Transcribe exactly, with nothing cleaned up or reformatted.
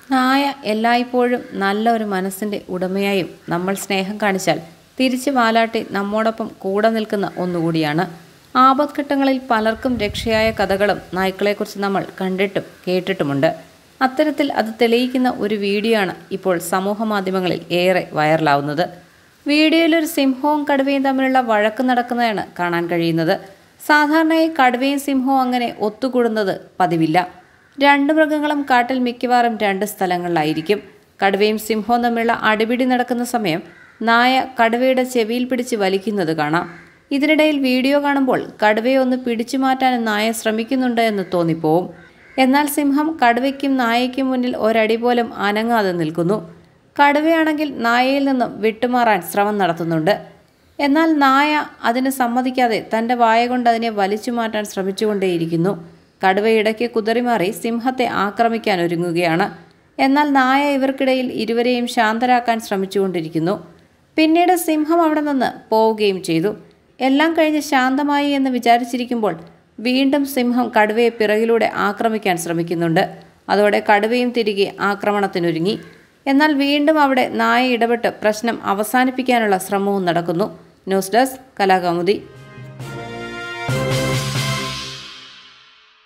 നായ എല്ലായ്പ്പോഴും നല്ല ഒരു മനസ്സിൻ്റെ ഉടമയായും നമ്മൾ സ്നേഹം കാണിച്ചാൽ തിരിച്ച് വാലാട്ടി നമ്മോടൊപ്പം കൂടെ നിൽക്കുന്ന ഒന്നുകൂടിയാണ്. ആപത്ഘട്ടങ്ങളിൽ പലർക്കും രക്ഷയായ കഥകളും നായ്ക്കളെക്കുറിച്ച് നമ്മൾ കണ്ടിട്ടും കേട്ടിട്ടുമുണ്ട്. അത്തരത്തിൽ അത് തെളിയിക്കുന്ന ഒരു വീഡിയോ ആണ് ഇപ്പോൾ സമൂഹ മാധ്യമങ്ങളിൽ ഏറെ വൈറലാവുന്നത്. വീഡിയോയിലൊരു സിംഹവും കടുവയും തമ്മിലുള്ള വഴക്ക് നടക്കുന്നതാണ് കാണാൻ കഴിയുന്നത്. സാധാരണയായി കടുവയും സിംഹവും അങ്ങനെ ഒത്തുകൂടുന്നത് പതിവില്ല. രണ്ട് മൃഗങ്ങളും കാട്ടിൽ മിക്കവാറും രണ്ട് സ്ഥലങ്ങളിലായിരിക്കും. കടുവയും സിംഹവും തമ്മിലുള്ള അടിപിടി നടക്കുന്ന സമയം നായ കടുവയുടെ ചെവിയിൽ പിടിച്ച് വലിക്കുന്നത് കാണാം. ഇതിനിടയിൽ വീഡിയോ കാണുമ്പോൾ കടുവയെ ഒന്ന് പിടിച്ചു മാറ്റാൻ നായ ശ്രമിക്കുന്നുണ്ട് എന്ന് തോന്നിപ്പോവും. എന്നാൽ സിംഹം കടുവയ്ക്കും നായയ്ക്കും മുന്നിൽ ഒരടി പോലും അനങ്ങാതെ നിൽക്കുന്നു. കടുവയാണെങ്കിൽ നായയിൽ നിന്നും വിട്ടുമാറാൻ ശ്രമം നടത്തുന്നുണ്ട്. എന്നാൽ നായ അതിന് സമ്മതിക്കാതെ തൻ്റെ വായ കൊണ്ട് അതിനെ വലിച്ചു മാറ്റാൻ ശ്രമിച്ചുകൊണ്ടേയിരിക്കുന്നു. കടുവ ഇടയ്ക്ക് കുതറിമാറി സിംഹത്തെ ആക്രമിക്കാൻ ഒരുങ്ങുകയാണ്. എന്നാൽ നായ ഇവർക്കിടയിൽ ഇരുവരെയും ശാന്തരാക്കാൻ ശ്രമിച്ചുകൊണ്ടിരിക്കുന്നു. പിന്നീട് സിംഹം അവിടെ നിന്ന് പോവുകയും ചെയ്തു. എല്ലാം കഴിഞ്ഞ് ശാന്തമായി എന്ന് വിചാരിച്ചിരിക്കുമ്പോൾ വീണ്ടും സിംഹം കടുവയെ പിറകിലൂടെ ആക്രമിക്കാൻ ശ്രമിക്കുന്നുണ്ട്. അതോടെ കടുവയും തിരികെ ആക്രമണത്തിനൊരുങ്ങി. എന്നാൽ വീണ്ടും അവിടെ നായ ഇടപെട്ട് പ്രശ്നം അവസാനിപ്പിക്കാനുള്ള ശ്രമവും നടക്കുന്നു. News desk Kalakaumudi.